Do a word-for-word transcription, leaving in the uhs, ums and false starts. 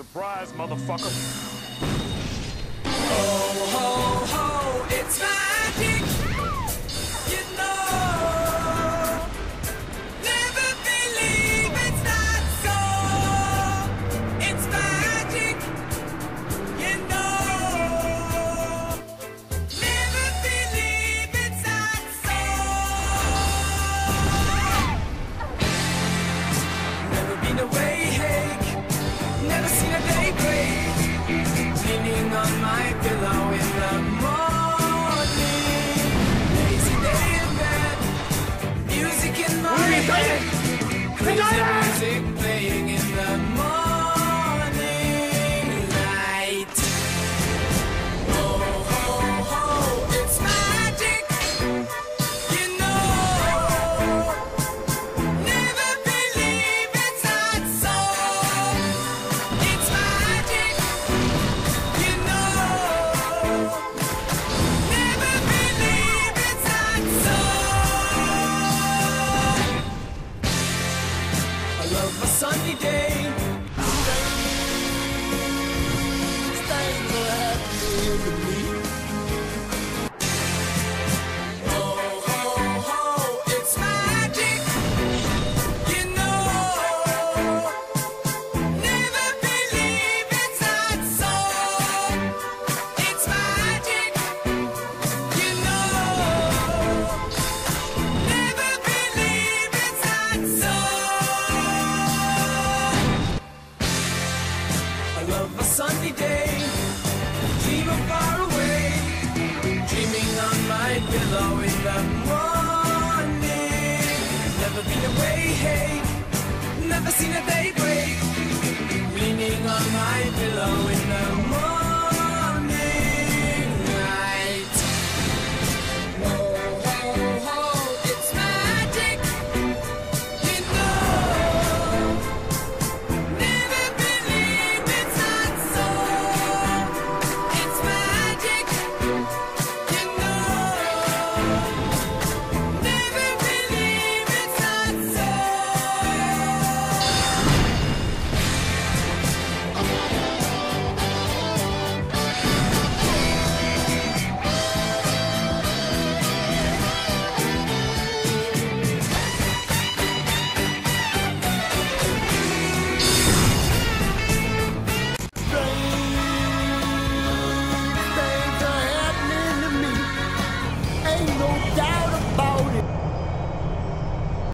Surprise, motherfucker. Ho, ho, ho, it's magic, you know. Never believe it's not so. It's magic, you know. Never believe it's not so. Never been awake, never seen a day break. Leaning on my pillow in the morning. Lazy day in bed. Music in my head. Crazy music playing in